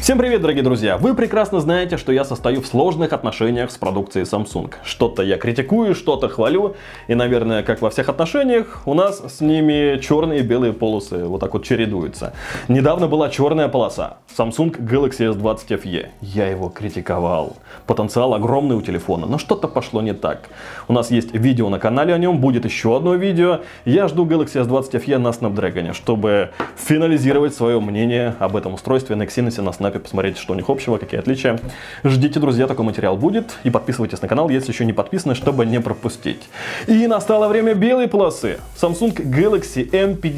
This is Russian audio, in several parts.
Всем привет, дорогие друзья! Вы прекрасно знаете, что я состою в сложных отношениях с продукцией Samsung. Что-то я критикую, что-то хвалю. И, наверное, как во всех отношениях, у нас с ними черные и белые полосы вот так вот чередуются. Недавно была черная полоса. Samsung Galaxy S20 FE. Я его критиковал. Потенциал огромный у телефона, но что-то пошло не так. У нас есть видео на канале о нем, будет еще одно видео. Я жду Galaxy S20 FE на Snapdragon, чтобы финализировать свое мнение об этом устройстве на Exynos на Snap. Посмотрите, что у них общего, какие отличия. Ждите, друзья, такой материал будет. И подписывайтесь на канал, если еще не подписаны, чтобы не пропустить. И настало время белой полосы. Samsung Galaxy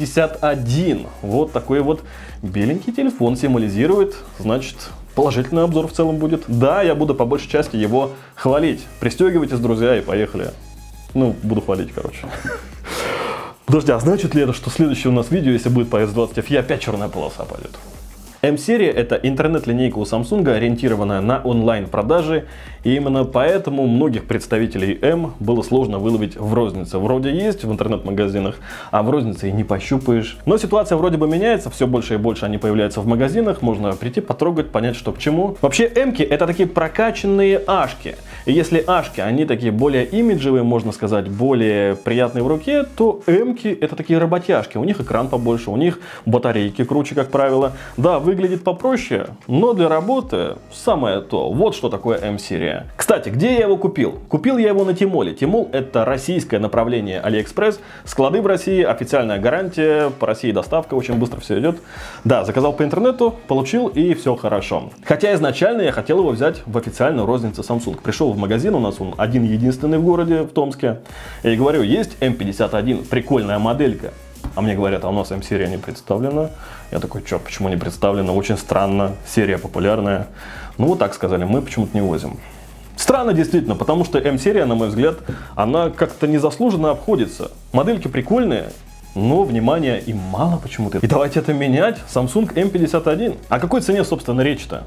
M51. Вот такой вот беленький телефон символизирует, значит, положительный обзор в целом будет. Да, я буду по большей части его хвалить. Пристегивайтесь, друзья, и поехали. Ну, буду хвалить, короче. Подожди, а значит ли это, что следующее у нас видео, если будет по S20 FE, опять черная полоса пойдет? M-серия — это интернет-линейка у Samsung, ориентированная на онлайн-продажи, и именно поэтому многих представителей M было сложно выловить в рознице. Вроде есть в интернет-магазинах, а в рознице и не пощупаешь. Но ситуация вроде бы меняется, все больше и больше они появляются в магазинах, можно прийти, потрогать, понять, что к чему. Вообще M-ки — это такие прокачанные ашки. И если ашки, они такие более имиджевые, можно сказать, более приятные в руке, то M-ки — это такие работяжки. У них экран побольше, у них батарейки круче, как правило. Да, выглядит попроще, но для работы самое то. Вот что такое M-серия. Кстати, где я его купил? Купил я его на Тимоле. Тимол — это российское направление AliExpress. Склады в России, официальная гарантия, по России доставка, очень быстро все идет. Да, заказал по интернету, получил, и все хорошо. Хотя изначально я хотел его взять в официальную розницу Samsung. Пришел в магазин, у нас он один-единственный в городе, в Томске. И говорю, есть M51, прикольная моделька. А мне говорят, а у нас M-серия не представлена. Я такой, что, почему не представлена? Очень странно, серия популярная. Ну вот так сказали, мы почему-то не возим. Странно действительно, потому что M-серия, на мой взгляд, она как-то незаслуженно обходится. Модельки прикольные, но внимания им мало почему-то. И давайте это менять. Samsung M51. О какой цене, собственно, речь-то?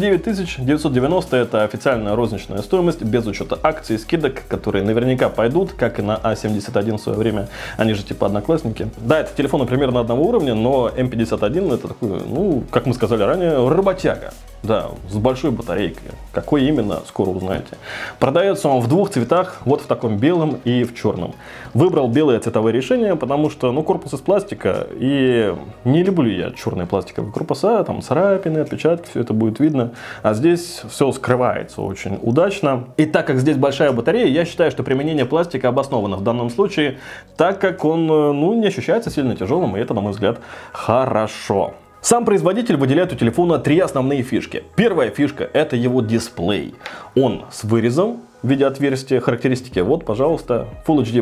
29 990 это официальная розничная стоимость, без учета акций и скидок, которые наверняка пойдут, как и на A71 в свое время. Они же типа одноклассники. Да, это телефоны примерно одного уровня, но M51 это такой, ну, как мы сказали ранее, работяга. Да, с большой батарейкой. Какой именно, скоро узнаете. Продается он в двух цветах, вот в таком белом и в черном. Выбрал белое цветовое решение, потому что, ну, корпус из пластика, и не люблю я черные пластиковые корпуса, там царапины, отпечатки, все это будет видно. А здесь все скрывается очень удачно. И так как здесь большая батарея, я считаю, что применение пластика обосновано в данном случае, так как он, ну, не ощущается сильно тяжелым, и это, на мой взгляд, хорошо. Сам производитель выделяет у телефона три основные фишки. Первая фишка — это его дисплей. Он с вырезом в виде отверстия. Характеристики вот, пожалуйста. Full HD+,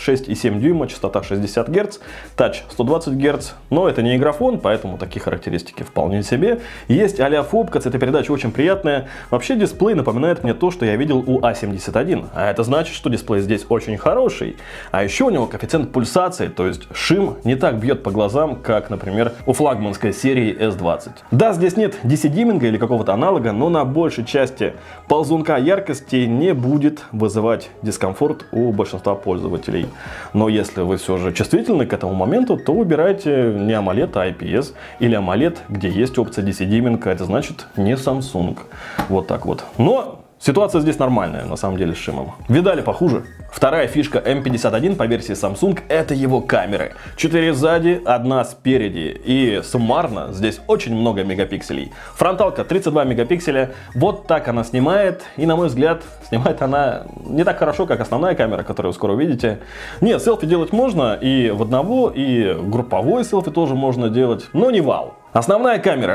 6,7 дюйма, частота 60 Гц, тач 120 Гц. Но это не игрофон, поэтому такие характеристики вполне себе. Есть а-ля фобка, цветопередача очень приятная. Вообще дисплей напоминает мне то, что я видел у A71. А это значит, что дисплей здесь очень хороший. А еще у него коэффициент пульсации, то есть шим не так бьет по глазам, как, например, у флагманской серии S20. Да, здесь нет DC-диминга или какого-то аналога, но на большей части ползунка яркости не будет вызывать дискомфорт у большинства пользователей. Но если вы все же чувствительны к этому моменту, то выбирайте не AMOLED, а IPS или AMOLED, где есть опция DC-диминг, это значит не Samsung. Вот так вот. Но ситуация здесь нормальная, на самом деле, с шимом. Видали похуже? Вторая фишка M51 по версии Samsung — это его камеры. 4 сзади, 1 спереди. И суммарно здесь очень много мегапикселей. Фронталка 32 мегапикселя. Вот так она снимает. И, на мой взгляд, снимает она не так хорошо, как основная камера, которую вы скоро увидите. Нет, селфи делать можно и в одного, и групповой селфи тоже можно делать, но не вау. Основная камера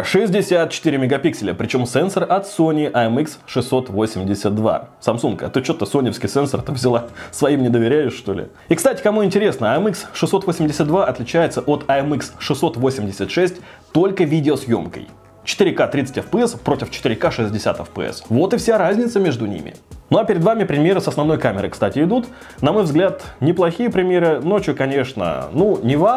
64 мегапикселя, причем сенсор от Sony IMX682. Samsung, а ты что-то соневский сенсор-то взяла? Своим не доверяешь, что ли? И, кстати, кому интересно, IMX682 отличается от IMX686 только видеосъемкой. 4К 30 FPS против 4К 60 FPS. Вот и вся разница между ними. Ну а перед вами примеры с основной камеры, кстати, идут. На мой взгляд, неплохие примеры. Ночью, конечно, ну, не вау.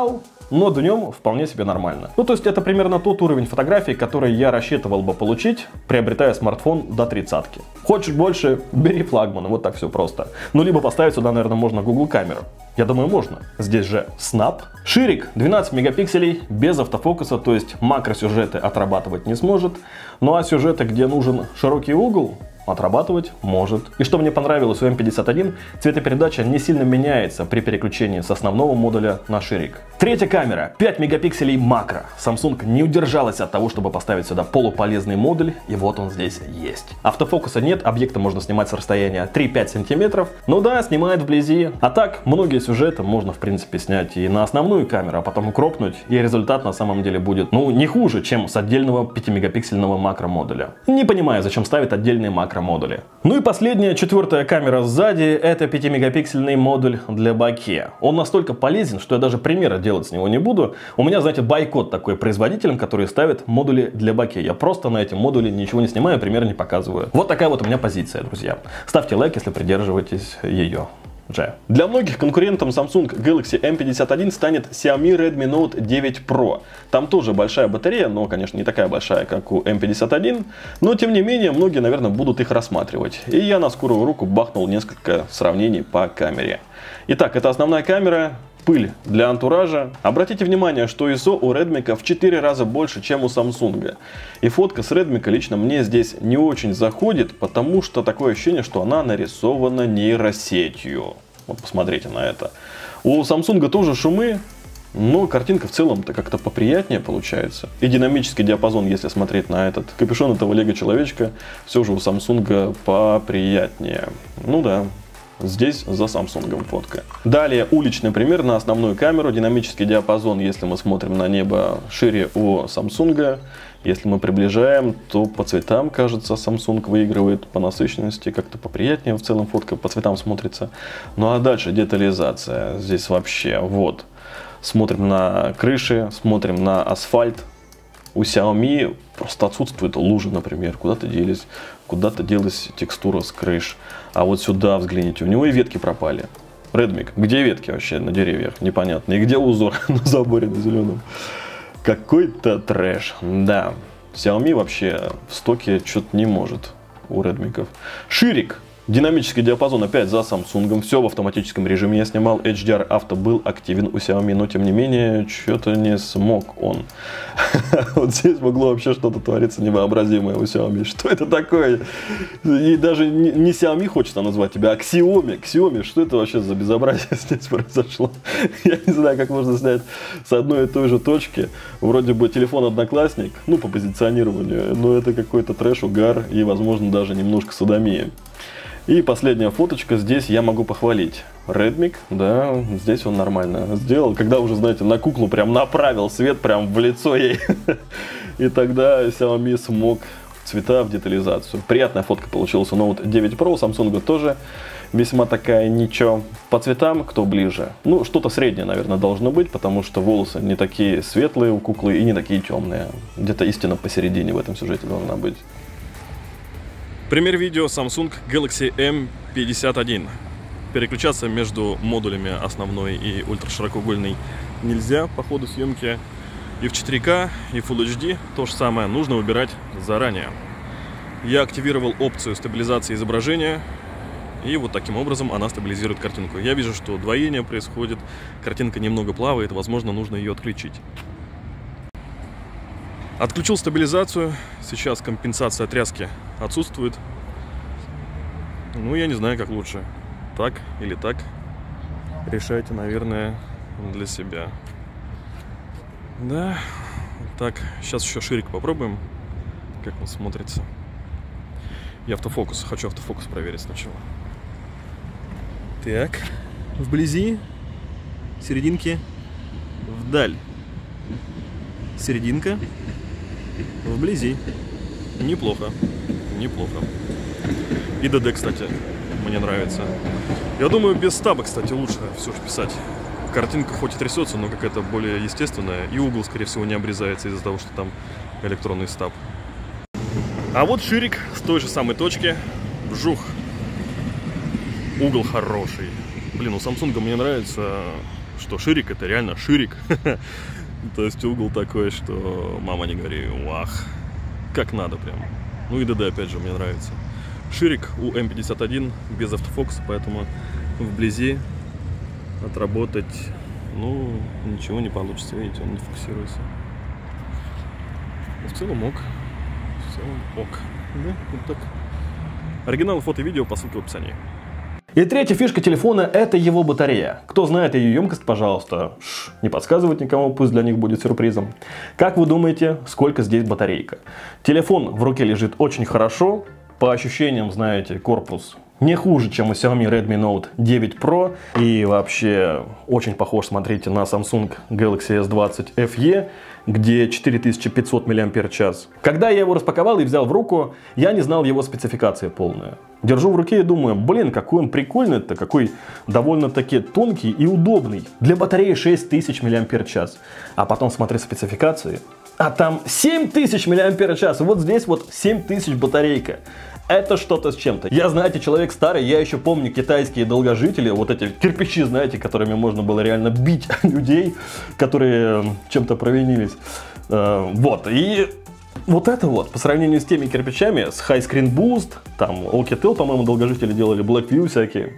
но днем вполне себе нормально. Ну, то есть это примерно тот уровень фотографий, который я рассчитывал бы получить, приобретая смартфон до 30-ки. Хочешь больше, бери флагман, вот так все просто. Ну, либо поставить сюда, наверное, можно Google камеру. Я думаю, можно. Здесь же Snap. Ширик 12 мегапикселей, без автофокуса, то есть макросюжеты отрабатывать не сможет. Ну а сюжеты, где нужен широкий угол, отрабатывать может. И что мне понравилось у М51, цветопередача не сильно меняется при переключении с основного модуля на ширик. Третья камера, 5 мегапикселей макро. Samsung не удержалась от того, чтобы поставить сюда полуполезный модуль, и вот он здесь есть. Автофокуса нет, объекты можно снимать с расстояния 3-5 сантиметров. Ну да, снимает вблизи. А так, многие сюжеты можно в принципе снять и на основную камеру, а потом укропнуть, и результат на самом деле будет, ну, не хуже, чем с отдельного 5-мегапиксельного макро модуля. Не понимаю, зачем ставить отдельные макро модули. Ну и последняя, четвертая камера сзади, это 5-мегапиксельный модуль для боке. Он настолько полезен, что я даже примера делать с него не буду. У меня, знаете, бойкот такой производителям, которые ставят модули для боке. Я просто на эти модули ничего не снимаю, пример не показываю. Вот такая вот у меня позиция, друзья. Ставьте лайк, если придерживаетесь ее. Для многих конкурентом Samsung Galaxy M51 станет Xiaomi Redmi Note 9 Pro. Там тоже большая батарея, но, конечно, не такая большая, как у M51, но, тем не менее, многие, наверное, будут их рассматривать. И я на скорую руку бахнул несколько сравнений по камере. Итак, это основная камера. Пыль для антуража. Обратите внимание, что ISO у Redmi в 4 раза больше, чем у Samsung. И фотка с Redmi лично мне здесь не очень заходит, потому что такое ощущение, что она нарисована нейросетью. Вот посмотрите на это. У Samsung тоже шумы, но картинка в целом-то как-то поприятнее получается. И динамический диапазон, если смотреть на этот капюшон этого лего-человечка, все же у Samsung поприятнее. Ну да. Здесь за Samsung фотка. Далее уличный пример на основную камеру. Динамический диапазон, если мы смотрим на небо, шире у Samsung. Если мы приближаем, то по цветам, кажется, Samsung выигрывает, по насыщенности как-то поприятнее в целом фотка по цветам смотрится. Ну а дальше детализация. Здесь вообще вот. Смотрим на крыши, смотрим на асфальт. У Xiaomi просто отсутствует лужи, например, куда-то делась текстура с крыш. А вот сюда взгляните, у него и ветки пропали. Redmi, где ветки вообще на деревьях? Непонятно. И где узор на заборе на зеленом? Какой-то трэш. Да, Xiaomi вообще в стоке что-то не может у Redmi. Ширик. Динамический диапазон опять за Samsung. Все в автоматическом режиме я снимал. HDR авто был активен у Xiaomi, но тем не менее, что-то не смог он. Вот здесь могло вообще что-то твориться невообразимое у Xiaomi. Что это такое? И даже не Xiaomi хочется назвать тебя, а Xiaomi. Xiaomi, что это вообще за безобразие здесь произошло? Я не знаю, как можно снять с одной и той же точки. Вроде бы телефон Одноклассник, ну по позиционированию, но это какой-то трэш, угар и, возможно, даже немножко содомия. И последняя фоточка, здесь я могу похвалить. Redmi, да, здесь он нормально сделал. Когда уже, знаете, на куклу прям направил свет прям в лицо ей. И тогда Xiaomi смог цвета в детализацию. Приятная фотка получилась у Note 9 Pro, у Samsung тоже весьма такая ничего. По цветам кто ближе? Ну, что-то среднее, наверное, должно быть, потому что волосы не такие светлые у куклы и не такие темные. Где-то истина посередине в этом сюжете должна быть. Пример видео Samsung Galaxy M51. Переключаться между модулями основной и ультраширокоугольной нельзя по ходу съемки. И в 4К, и Full HD то же самое нужно выбирать заранее. Я активировал опцию стабилизации изображения, и вот таким образом она стабилизирует картинку. Я вижу, что двоение происходит, картинка немного плавает, возможно, нужно ее отключить. Отключил стабилизацию, сейчас компенсация тряски отсутствует. Ну, я не знаю, как лучше, так или так. Решайте, наверное, для себя. Да, так, сейчас еще ширик попробуем, как он смотрится. И автофокус, хочу автофокус проверить сначала. Так, вблизи, серединки, вдаль. Серединка. Вблизи. Неплохо. Неплохо. И ДД, кстати, мне нравится. Я думаю, без стаба, кстати, лучше все же писать. Картинка хоть и трясется, но какая-то более естественная. И угол, скорее всего, не обрезается из-за того, что там электронный стаб. А вот ширик с той же самой точки. Вжух. Угол хороший. Блин, у Samsung мне нравится что ширик это реально ширик. То есть угол такой, что мама не говори, вах, как надо прям. Ну и ДД опять же мне нравится. Ширик у М51 без автофокуса, поэтому вблизи отработать, ну, ничего не получится, видите, он не фокусируется. Но в целом ок. В целом ок. Да, вот так. Оригинал фото и видео по ссылке в описании. И третья фишка телефона – это его батарея. Кто знает ее емкость, пожалуйста, не подсказывать никому, пусть для них будет сюрпризом. Как вы думаете, сколько здесь батарейка? Телефон в руке лежит очень хорошо. По ощущениям, знаете, корпус не хуже, чем у Xiaomi Redmi Note 9 Pro. И вообще очень похож, смотрите, на Samsung Galaxy S20 FE, где 4500 мАч. Когда я его распаковал и взял в руку, я не знал его спецификации полные. Держу в руке и думаю, блин, какой он прикольный-то, какой довольно-таки тонкий и удобный. Для батареи 6000 мАч. А потом смотрю спецификации, а там 7000 мАч. Вот здесь вот 7000 батарейка. Это что-то с чем-то. Я, знаете, человек старый, я еще помню китайские долгожители, вот эти кирпичи, знаете, которыми можно было реально бить людей, которые чем-то провинились. Вот, и вот это вот, по сравнению с теми кирпичами, с High Screen Boost, там, Alcatel, по-моему, долгожители делали, Blackview всякие.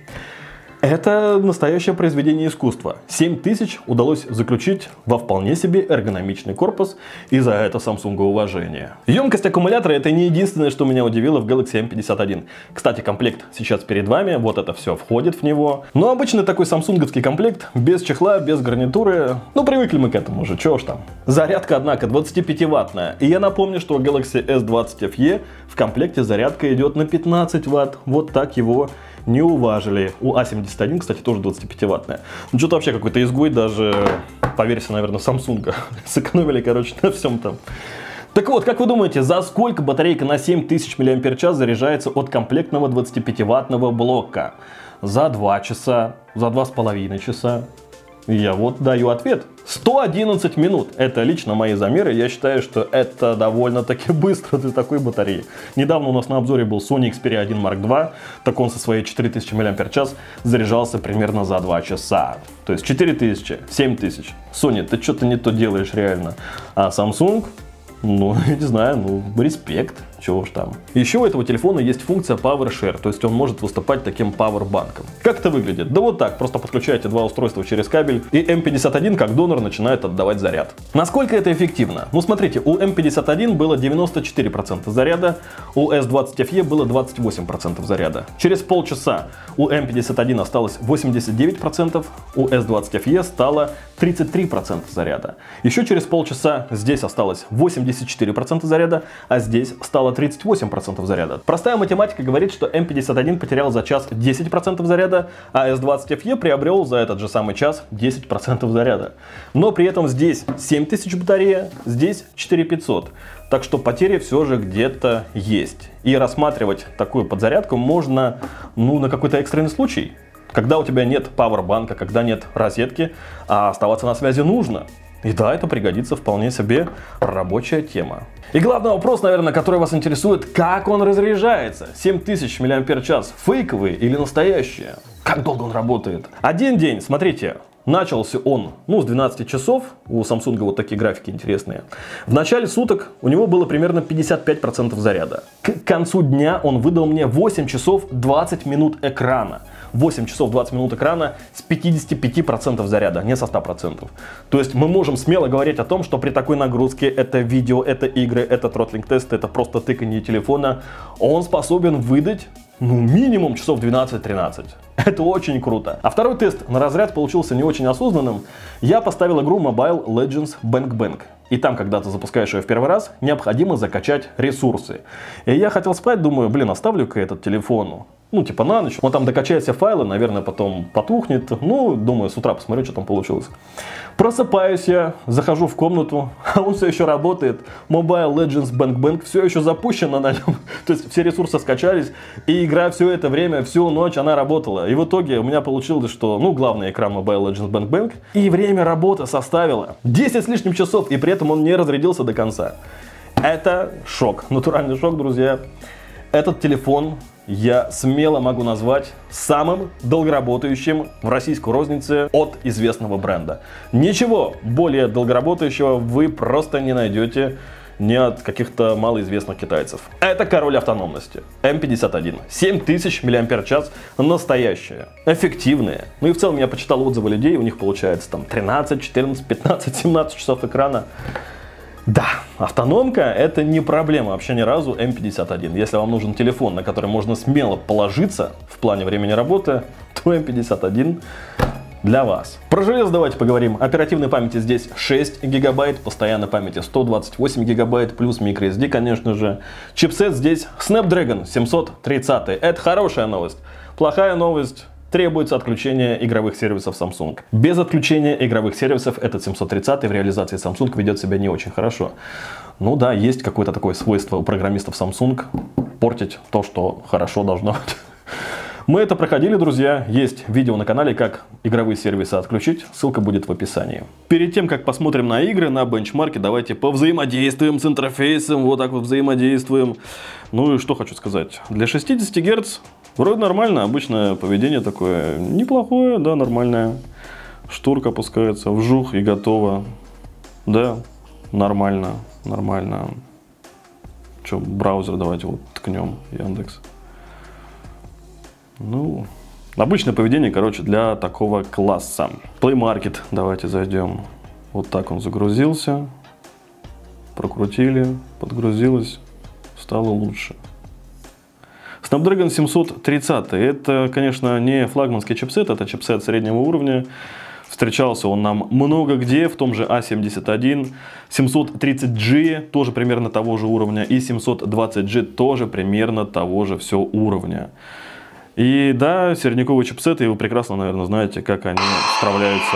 Это настоящее произведение искусства. 7000 удалось заключить во вполне себе эргономичный корпус, и за это Samsung уважение. Емкость аккумулятора — это не единственное, что меня удивило в Galaxy M51. Кстати, комплект сейчас перед вами, вот это все входит в него. Но обычно такой самсунговский комплект, без чехла, без гарнитуры. Ну, привыкли мы к этому уже, чего ж там. Зарядка, однако, 25-ваттная. И я напомню, что у Galaxy S20 FE в комплекте зарядка идет на 15 Вт. Вот так его не уважили. У A71, кстати, тоже 25-ваттная. Ну, что-то вообще какой-то изгой, даже по версии, наверное, Samsung. Сэкономили, короче, на всем там. Так вот, как вы думаете, за сколько батарейка на 7000 мАч заряжается от комплектного 25-ваттного блока? За 2 часа, за 2,5 часа? Я вот даю ответ. 111 минут. Это лично мои замеры. Я считаю, что это довольно-таки быстро для такой батареи. Недавно у нас на обзоре был Sony Xperia 1 Mark II. Так он со своей 4000 мАч заряжался примерно за 2 часа. То есть 4000, 7000. Sony, ты что-то не то делаешь реально. А Samsung, ну, я не знаю, ну, респект. Чего уж там. Еще у этого телефона есть функция Power Share, то есть он может выступать таким пауэрбанком. Как это выглядит? Да вот так, просто подключаете два устройства через кабель, и M51 как донор начинает отдавать заряд. Насколько это эффективно? Ну смотрите, у M51 было 94% заряда, у S20 FE было 28% заряда. Через полчаса у M51 осталось 89%, у S20 FE стало 33% заряда. Еще через полчаса здесь осталось 84% заряда, а здесь стало 38% заряда. Простая математика говорит, что M51 потерял за час 10% заряда, а S20 FE приобрел за этот же самый час 10% заряда. Но при этом здесь 7000 батарея, здесь 4500. Так что потери все же где-то есть. И рассматривать такую подзарядку можно, ну, на какой-то экстренный случай. Когда у тебя нет пауэрбанка, когда нет розетки, а оставаться на связи нужно. И да, это пригодится вполне себе рабочая тема. И главный вопрос, наверное, который вас интересует, как он разряжается? 7000 мАч фейковые или настоящие? Как долго он работает? Один день, смотрите, начался он, ну, с 12 часов, у Samsung вот такие графики интересные. В начале суток у него было примерно 55% заряда. К концу дня он выдал мне 8 часов 20 минут экрана. 8 часов 20 минут экрана с 55% заряда, не со 100%. То есть мы можем смело говорить о том, что при такой нагрузке, это видео, это игры, это тротлинг-тесты, это просто тыканье телефона, он способен выдать, ну, минимум часов 12-13. Это очень круто. А второй тест на разряд получился не очень осознанным. Я поставил игру Mobile Legends Bang Bang. И там, когда ты запускаешь ее в первый раз, необходимо закачать ресурсы. И я хотел спать, думаю, блин, оставлю-ка этот телефон. Ну, типа на ночь. Он там докачает все файлы, наверное, потом потухнет. Ну, думаю, с утра посмотрю, что там получилось. Просыпаюсь я, захожу в комнату, а он все еще работает. Mobile Legends Bang Bang все еще запущено на нем. То есть все ресурсы скачались, и игра все это время, всю ночь она работала. И в итоге у меня получилось, что, ну, главный экран Mobile Legends Bang Bang, и время работы составило 10 с лишним часов, и при этом он не разрядился до конца. Это шок, натуральный шок, друзья. Этот телефон я смело могу назвать самым долгоработающим в российской рознице от известного бренда. Ничего более долгоработающего вы просто не найдете ни от каких-то малоизвестных китайцев. Это король автономности. М51. 7000 мАч настоящая. Эффективная. Ну и в целом я почитал отзывы людей, у них получается там 13, 14, 15, 17 часов экрана. Да, автономка это не проблема вообще ни разу М51. Если вам нужен телефон, на который можно смело положиться в плане времени работы, то М51 для вас. Про железо давайте поговорим. Оперативной памяти здесь 6 гигабайт, постоянной памяти 128 гигабайт, плюс microSD, конечно же. Чипсет здесь Snapdragon 730. Это хорошая новость. Плохая новость. Требуется отключение игровых сервисов Samsung. Без отключения игровых сервисов этот 730 в реализации Samsung ведет себя не очень хорошо. Ну да, есть какое-то такое свойство у программистов Samsung портить то, что хорошо должно быть. Мы это проходили, друзья. Есть видео на канале, как игровые сервисы отключить. Ссылка будет в описании. Перед тем, как посмотрим на игры, на бенчмарке, давайте повзаимодействуем с интерфейсом. Вот так вот взаимодействуем. Ну и что хочу сказать. Для 60 Гц вроде нормально. Обычное поведение такое неплохое, да, нормальное. Шторка опускается, вжух и готово. Да, нормально, нормально. Че, браузер давайте вот ткнем, Яндекс. Ну, обычное поведение, короче, для такого класса. Play Market, давайте зайдем. Вот так он загрузился. Прокрутили, подгрузилось, стало лучше. Snapdragon 730. Это, конечно, не флагманский чипсет, это чипсет среднего уровня. Встречался он нам много где, в том же A71. 730G тоже примерно того же уровня. И 720G тоже примерно того же все уровня. И да, середняковые чипсеты, и вы прекрасно, наверное, знаете, как они справляются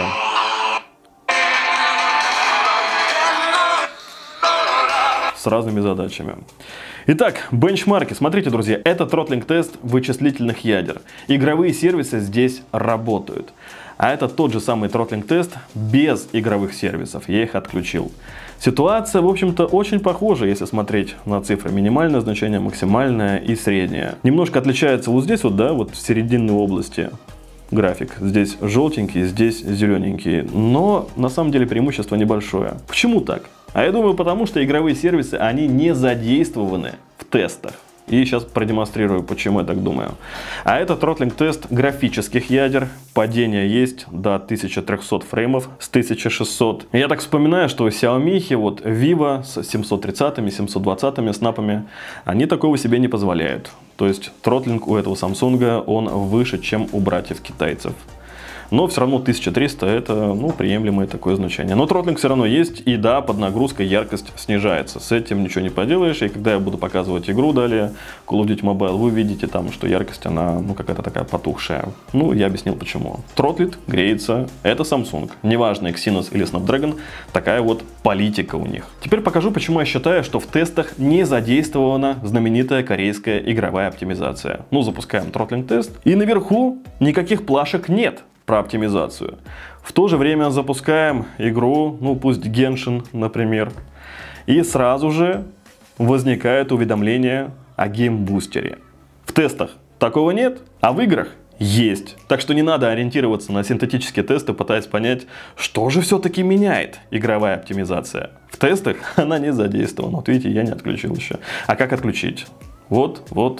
с разными задачами. Итак, бенчмарки. Смотрите, друзья, это тротлинг-тест вычислительных ядер. Игровые сервисы здесь работают. А это тот же самый тротлинг-тест без игровых сервисов. Я их отключил. Ситуация, в общем-то, очень похожа, если смотреть на цифры. Минимальное значение, максимальное и среднее. Немножко отличается вот здесь вот, да, вот в серединной области график. Здесь желтенький, здесь зелененький. Но на самом деле преимущество небольшое. Почему так? А я думаю, потому что игровые сервисы, они не задействованы в тестах. И сейчас продемонстрирую, почему я так думаю. А это тротлинг-тест графических ядер. Падение есть до 1300 фреймов с 1600. Я так вспоминаю, что Xiaomi, вот Vivo с 730-ми, 720-ми снапами, они такого себе не позволяют. То есть тротлинг у этого Samsung, он выше, чем у братьев китайцев. Но все равно 1300 это, ну, приемлемое такое значение. Но тротлинг все равно есть, и да, под нагрузкой яркость снижается. С этим ничего не поделаешь. И когда я буду показывать игру далее, Call of Duty Mobile, вы видите там, что яркость, она, ну, какая-то такая потухшая. Ну, я объяснил почему. Тротлит, греется, это Samsung. Неважно, Exynos или Snapdragon, такая вот политика у них. Теперь покажу, почему я считаю, что в тестах не задействована знаменитая корейская игровая оптимизация. Ну, запускаем тротлинг-тест, и наверху никаких плашек нет про оптимизацию. В то же время запускаем игру, ну пусть Genshin, например, и сразу же возникает уведомление о геймбустере. В тестах такого нет, а в играх есть. Так что не надо ориентироваться на синтетические тесты, пытаясь понять, что же все-таки меняет игровая оптимизация. В тестах она не задействована. Вот видите, я не отключил еще. А как отключить? Вот.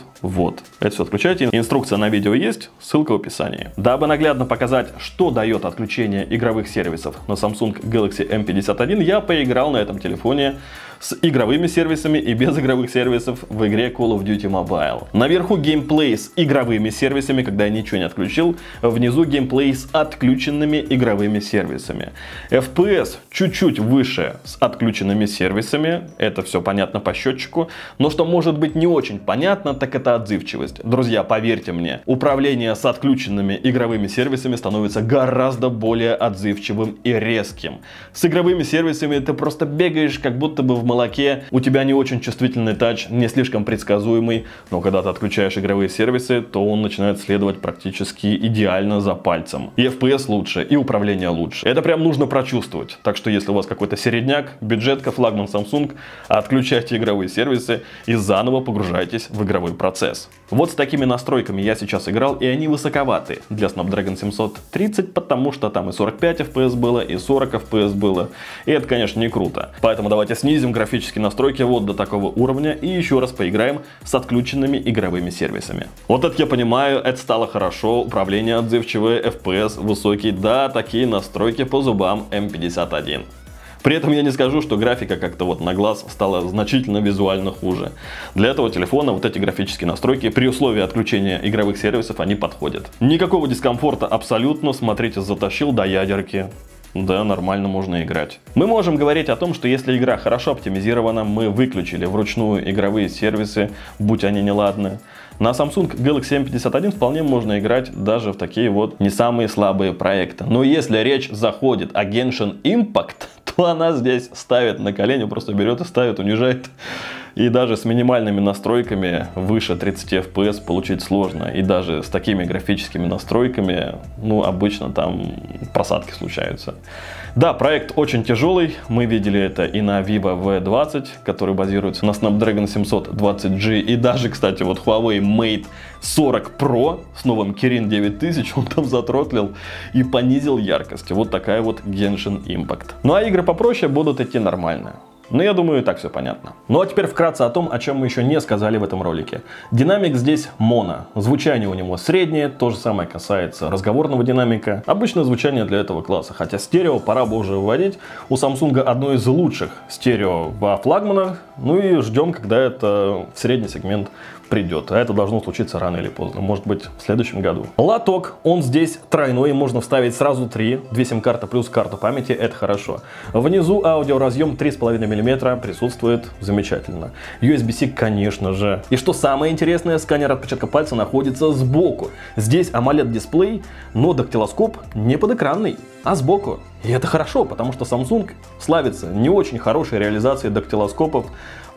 Это все отключайте. Инструкция на видео есть, ссылка в описании. Дабы наглядно показать, что дает отключение игровых сервисов на Samsung Galaxy M51, я поиграл на этом телефоне с игровыми сервисами и без игровых сервисов в игре Call of Duty Mobile. Наверху геймплей с игровыми сервисами, когда я ничего не отключил. Внизу геймплей с отключенными игровыми сервисами. FPS чуть-чуть выше с отключенными сервисами. Это все понятно по счетчику. Но что может быть не очень понятно, так это отзывчивость. Друзья, поверьте мне, управление с отключенными игровыми сервисами становится гораздо более отзывчивым и резким. С игровыми сервисами ты просто бегаешь, как будто бы в молоке, у тебя не очень чувствительный тач, не слишком предсказуемый, но когда ты отключаешь игровые сервисы, то он начинает следовать практически идеально за пальцем. И FPS лучше, и управление лучше. Это прям нужно прочувствовать. Так что если у вас какой-то середняк, бюджетка, флагман Samsung, отключайте игровые сервисы и заново погружайтесь в игровой процесс. Вот с такими настройками я сейчас играл, и они высоковаты для Snapdragon 730, потому что там и 45 FPS было, и 40 FPS было. И это, конечно, не круто. Поэтому давайте снизим графические настройки вот до такого уровня и еще раз поиграем с отключенными игровыми сервисами. Вот это я понимаю, это стало хорошо, управление отзывчивое, FPS высокий, да, такие настройки по зубам M51. При этом я не скажу, что графика как-то вот на глаз стала значительно визуально хуже. Для этого телефона вот эти графические настройки при условии отключения игровых сервисов они подходят. Никакого дискомфорта абсолютно, смотрите, затащил до ядерки. Да, нормально можно играть. Мы можем говорить о том, что если игра хорошо оптимизирована, мы выключили вручную игровые сервисы, будь они неладны. На Samsung Galaxy M51 вполне можно играть даже в такие вот не самые слабые проекты. Но если речь заходит о Genshin Impact, то она здесь ставит на колени, просто берет и ставит, унижает. И даже с минимальными настройками выше 30 FPS получить сложно. И даже с такими графическими настройками, ну, обычно там просадки случаются. Да, проект очень тяжелый. Мы видели это и на Vivo V20, который базируется на Snapdragon 720G. И даже, кстати, вот Huawei Mate 40 Pro с новым Kirin 9000 он там затротлил и понизил яркость. Вот такая вот Genshin Impact. Ну а игры попроще будут идти нормально. Но я думаю, и так все понятно. Ну а теперь вкратце о том, о чем мы еще не сказали в этом ролике. Динамик здесь моно. Звучание у него среднее, то же самое касается разговорного динамика. Обычное звучание для этого класса, хотя стерео пора бы уже выводить. У Samsung одно из лучших стерео во флагманах. Ну и ждем, когда это в средний сегмент придет. А это должно случиться рано или поздно. Может быть, в следующем году. Лоток, он здесь тройной. Можно вставить сразу 3. 2 сим-карты плюс карту памяти. Это хорошо. Внизу аудиоразъем 3,5 мм присутствует. Замечательно. USB-C, конечно же. И что самое интересное, сканер отпечатка пальца находится сбоку. Здесь AMOLED дисплей, но дактилоскоп не подэкранный, а сбоку. И это хорошо, потому что Samsung славится не очень хорошей реализацией дактилоскопов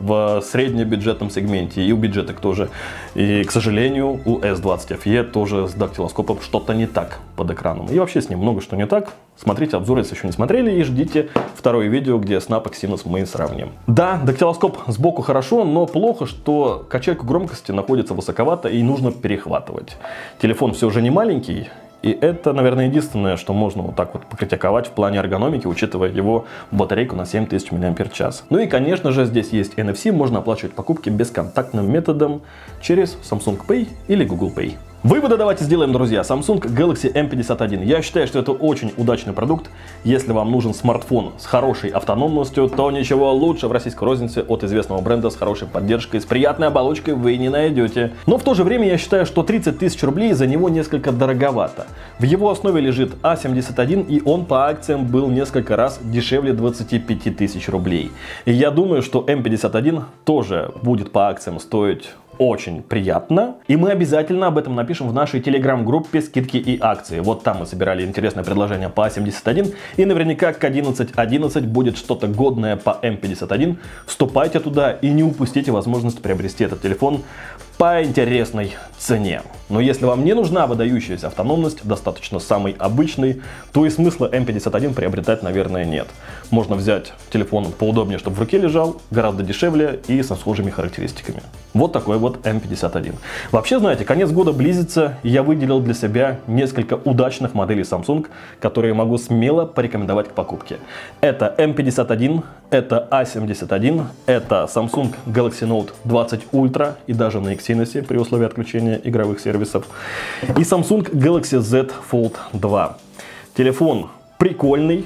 в среднебюджетном сегменте, и у бюджеток тоже. И, к сожалению, у S20 FE тоже с дактилоскопом что-то не так под экраном. И вообще с ним много что не так. Смотрите обзор, если еще не смотрели, и ждите второе видео, где Snap Exynos мы сравним. Да, дактилоскоп сбоку хорошо, но плохо, что качелька громкости находится высоковато и нужно перехватывать. Телефон все же не маленький. И это, наверное, единственное, что можно вот так вот покритиковать в плане эргономики, учитывая его батарейку на 7000 мАч. Ну и, конечно же, здесь есть NFC, можно оплачивать покупки бесконтактным методом через Samsung Pay или Google Pay. Выводы давайте сделаем, друзья. Samsung Galaxy M51. Я считаю, что это очень удачный продукт. Если вам нужен смартфон с хорошей автономностью, то ничего лучше в российской рознице от известного бренда с хорошей поддержкой, с приятной оболочкой вы не найдете. Но в то же время я считаю, что 30 тысяч рублей за него несколько дороговато. В его основе лежит A71, и он по акциям был несколько раз дешевле 25 тысяч рублей. И я думаю, что M51 тоже будет по акциям стоить очень приятно. И мы обязательно об этом напишем в нашей телеграм-группе «Скидки и акции». Вот там мы собирали интересное предложение по A71. И наверняка к 11.11 будет что-то годное по M51. Вступайте туда и не упустите возможность приобрести этот телефон по интересной цене. Но если вам не нужна выдающаяся автономность, достаточно самой обычной, то и смысла M51 приобретать, наверное, нет. Можно взять телефон поудобнее, чтобы в руке лежал, гораздо дешевле и со схожими характеристиками. Вот такой вот M51. Вообще, знаете, конец года близится, и я выделил для себя несколько удачных моделей Samsung, которые могу смело порекомендовать к покупке. Это M51, это A71, это Samsung Galaxy Note 20 Ultra и даже на Exynos при условии отключения игровых сервисов. И Samsung Galaxy Z Fold 2. Телефон прикольный.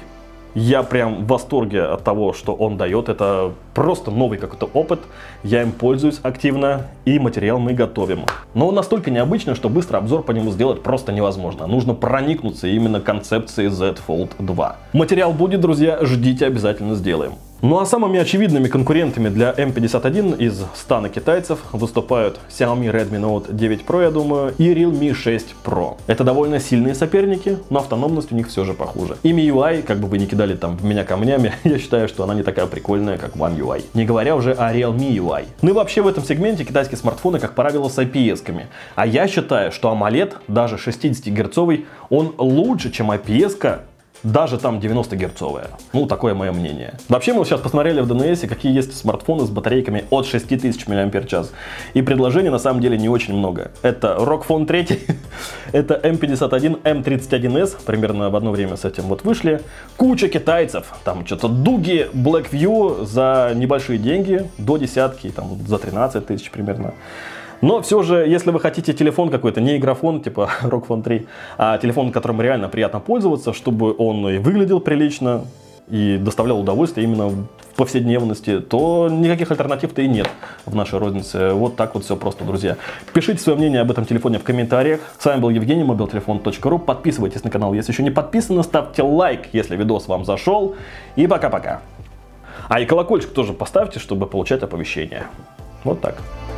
Я прям в восторге от того, что он дает. Это просто новый какой-то опыт. Я им пользуюсь активно, и материал мы готовим. Но он настолько необычный, что быстро обзор по нему сделать просто невозможно. Нужно проникнуться именно концепцией Z Fold 2. Материал будет, друзья, ждите, обязательно сделаем. Ну а самыми очевидными конкурентами для M51 из стана китайцев выступают Xiaomi Redmi Note 9 Pro, я думаю, и Realme 6 Pro. Это довольно сильные соперники, но автономность у них все же похуже. И MIUI, как бы вы ни кидали там в меня камнями, я считаю, что она не такая прикольная, как One UI. Не говоря уже о Realme UI. Ну и вообще в этом сегменте китайские смартфоны, как правило, с IPS-ками. А я считаю, что AMOLED, даже 60-герцовый, он лучше, чем IPS-ка, даже там 90-герцовая. Ну, такое мое мнение. Вообще, мы сейчас посмотрели в DNS, какие есть смартфоны с батарейками от 6000 мАч. И предложений на самом деле не очень много. Это ROG Phone 3, это M51, M31s, примерно в одно время с этим вот вышли. Куча китайцев, там что-то Дуги, Blackview за небольшие деньги, до десятки, там за 13 тысяч примерно. Но все же, если вы хотите телефон какой-то, не игрофон, типа ROG Phone 3, а телефон, которым реально приятно пользоваться, чтобы он и выглядел прилично, и доставлял удовольствие именно в повседневности, то никаких альтернатив-то и нет в нашей рознице. Вот так вот все просто, друзья. Пишите свое мнение об этом телефоне в комментариях. С вами был Евгений, mobiltelefon.ru. Подписывайтесь на канал, если еще не подписаны. Ставьте лайк, если видос вам зашел. И пока-пока. А и колокольчик тоже поставьте, чтобы получать оповещения. Вот так.